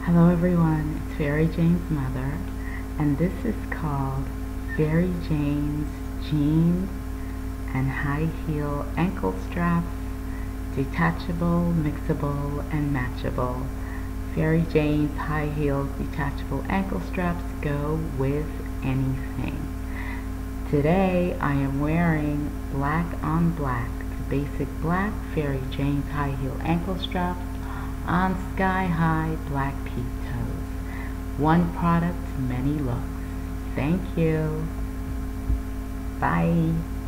Hello everyone, it's Maryjane's mother, and this is called Maryjane's Jeans and High Heel Ankle Straps, Detachable, Mixable, and Matchable. Maryjane's High Heels Detachable Ankle Straps go with anything. Today I am wearing black on black, the basic black Maryjane's High Heel Ankle Straps on sky-high black peep toes. One product, many looks. Thank you. Bye.